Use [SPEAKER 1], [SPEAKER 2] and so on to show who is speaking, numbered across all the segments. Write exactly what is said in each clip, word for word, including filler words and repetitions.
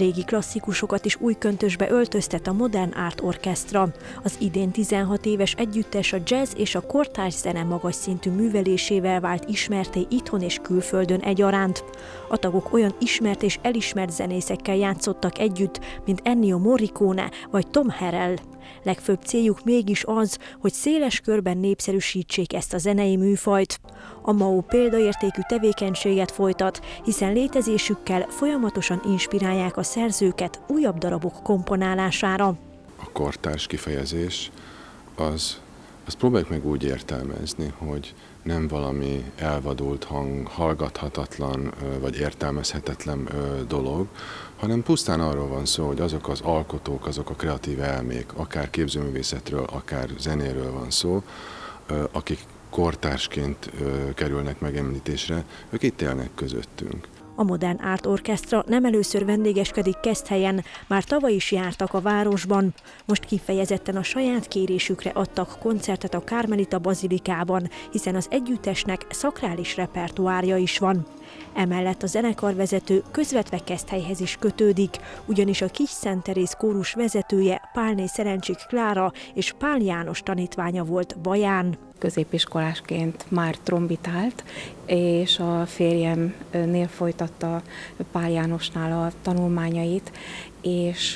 [SPEAKER 1] Régi klasszikusokat is új köntösbe öltöztet a Modern Art Orchestra. Az idén tizenhat éves együttes a jazz és a kortárs zene magas szintű művelésével vált ismertté itthon és külföldön egyaránt. A tagok olyan ismert és elismert zenészekkel játszottak együtt, mint Ennio Morricone vagy Tom Harrell. Legfőbb céljuk mégis az, hogy széles körben népszerűsítsék ezt a zenei műfajt. A em á o példaértékű tevékenységet folytat, hiszen létezésükkel folyamatosan inspirálják a szerzőket újabb darabok komponálására.
[SPEAKER 2] A kortárs kifejezés, az, azt próbáljuk meg úgy értelmezni, hogy nem valami elvadult hang, hallgathatatlan vagy értelmezhetetlen dolog, hanem pusztán arról van szó, hogy azok az alkotók, azok a kreatív elmék, akár képzőművészetről, akár zenéről van szó, akik kortársként kerülnek megemlítésre, ők itt élnek közöttünk.
[SPEAKER 1] A Modern Art Orchestra nem először vendégeskedik Keszthelyen, már tavaly is jártak a városban. Most kifejezetten a saját kérésükre adtak koncertet a Kármelita Bazilikában, hiszen az együttesnek szakrális repertoárja is van. Emellett a zenekarvezető közvetve Keszthelyhez is kötődik, ugyanis a Kis Szent Teréz kórus vezetője Pálné Szerencsik Klára és Pál János tanítványa volt Baján.
[SPEAKER 3] Középiskolásként már trombitált, és a férjemnél folytatta Pál Jánosnál a tanulmányait, és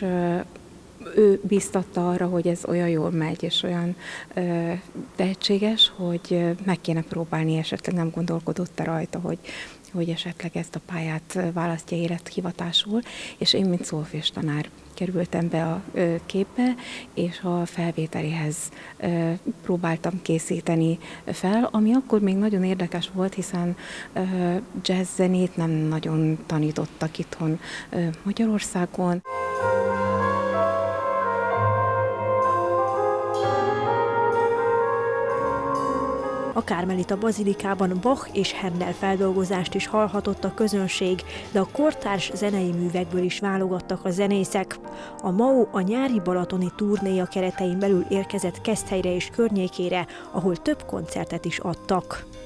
[SPEAKER 3] ő biztatta arra, hogy ez olyan jól megy, és olyan ö, tehetséges, hogy meg kéne próbálni, esetleg nem gondolkodott-e rajta, hogy, hogy esetleg ezt a pályát választja élethivatásul, és én, mint szólfés tanár kerültem be a ö, képbe, és a felvételéhez ö, próbáltam készíteni fel, ami akkor még nagyon érdekes volt, hiszen ö, jazz zenét nem nagyon tanítottak itthon ö, Magyarországon.
[SPEAKER 1] A Kármelita Bazilikában Bach és Handel feldolgozást is hallhatott a közönség, de a kortárs zenei művekből is válogattak a zenészek. A em á o a nyári balatoni turnéja keretein belül érkezett Keszthelyre és környékére, ahol több koncertet is adtak.